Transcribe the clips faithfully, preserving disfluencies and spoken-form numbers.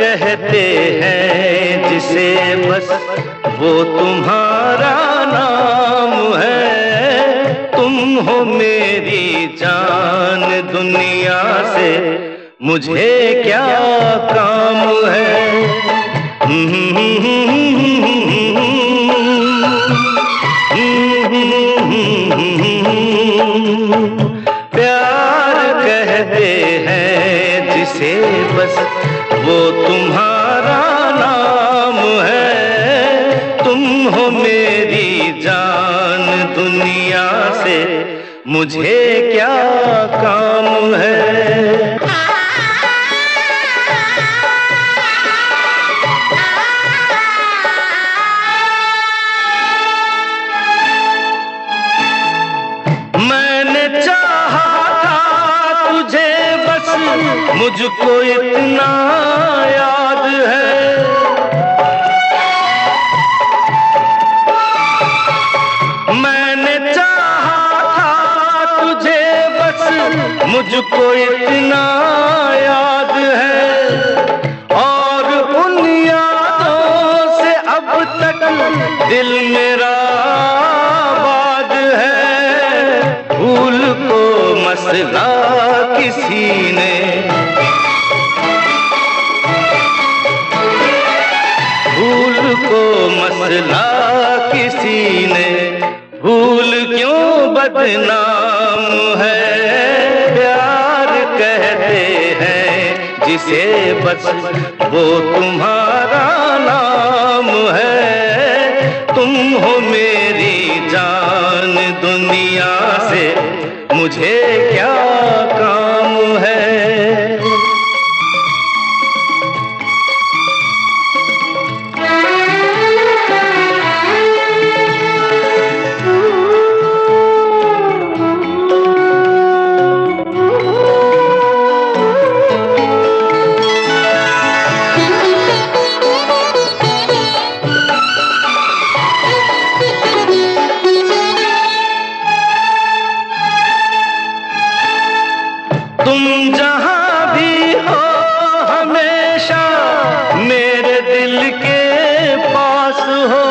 कहते हैं जिसे बस वो तुम्हारा नाम है। तुम हो मेरी जान, दुनिया से मुझे क्या काम है। प्यार कहते हैं जिसे बस वो तुम्हारा नाम है। तुम हो मेरी जान, दुनिया से मुझे क्या काम है। मैंने चाहा था तुझे बस, मुझको इतना याद है। मैंने चाहा था तुझे बस, मुझको इतना याद है। और उन यादों से अब तक दिल मेरा आबाद है। भूल को मसला किसी ने, भूल को मसला किसी ने, भूल क्यों बदनाम है। प्यार कहते हैं जिसे बस वो तुम्हारा नाम है। तुम हो मेरी जान, दुनिया से मुझे क्या काम है। तुम जहां भी हो हमेशा मेरे दिल के पास हो।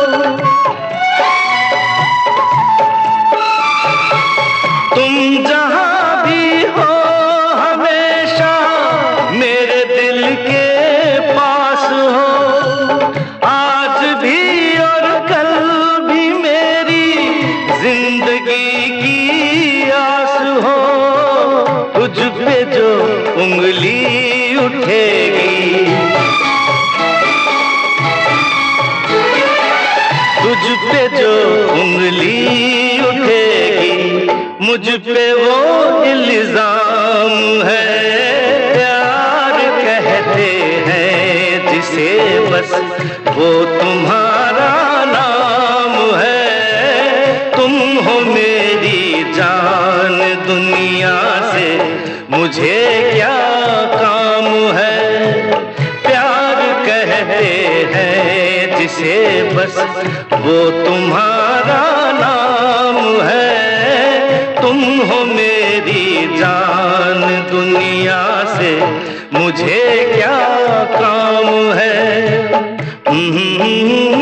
तुम जहां भी हो हमेशा मेरे दिल के पास हो। आज भी और कल भी मेरी जिंदगी की आस हो। तुझ पे जो उंगली उठेगी, तुझ पे जो उंगली उठेगी, मुझ पे वो इल्जाम है। प्यार कहते हैं जिसे बस वो तुम्हारा नाम है। तुम हो मेरी जान, दुनिया से मुझे क्या काम है। प्यार कहते हैं जिसे बस वो तुम्हारा नाम है। तुम हो मेरी जान, दुनिया से मुझे क्या काम है।